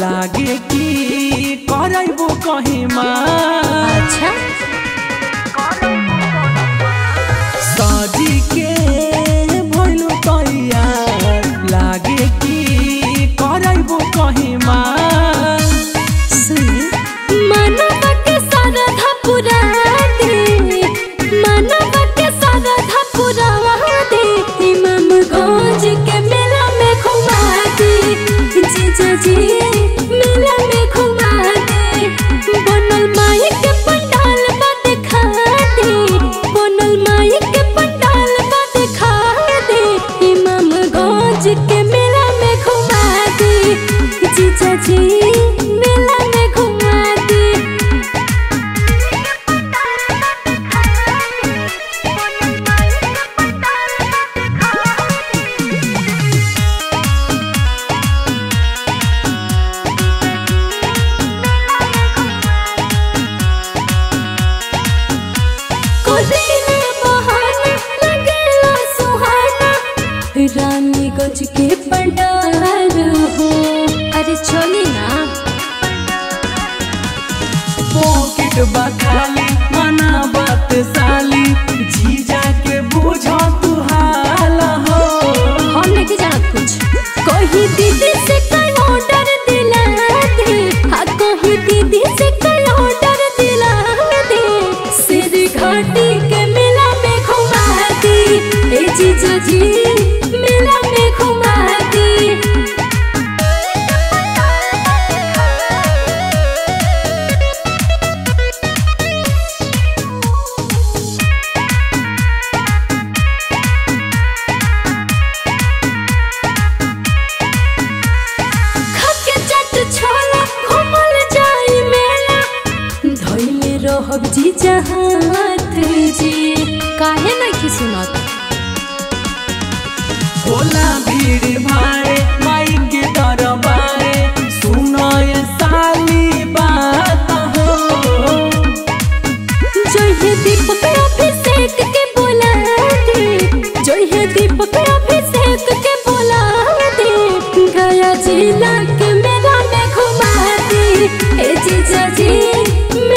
लागे की करबो कहीं माँ। अच्छा साजी के भइलु तैयार लागे की करबो कहीं माँ। सुनी मनवा के सरधा पुरा दे, मनवा के सरधा पुरा दे, इमामगंज के मेला में घुमा दे, जीजा जी मेला में घुमा दे, बनल माई के पंडाल बा दिखा दे, बनल माई के पंडाल बा दिखा दे, इमामगंज के मेला में घुमा दे, जीजा जी मेला में घुमा दे। रानीगंज के पंडाल हो, अरे चली ना। पॉकेट बखाली मना बात साली जीजा के बुझो तू हाल हो। हम लेके जाना कुछ कोई दीदी से कोई ऑर्डर दिला दे, हाँ कोई दीदी से कोई ऑर्डर दिला दे, सिर घाटी के मेला में घुमा दे, ए जीजा जी मेला में घुमा दे। जीजा हाथ जी काहे नहीं सुनत होला भीड़ भाड़े माई के दरबारे सुनो ये साली बात हो। जय हे दीपक अभिषेक के बोला दे, जय हे दीपक अभिषेक के बोला दे, गया जिला के मेला में घुमा दे, ए जीजा जी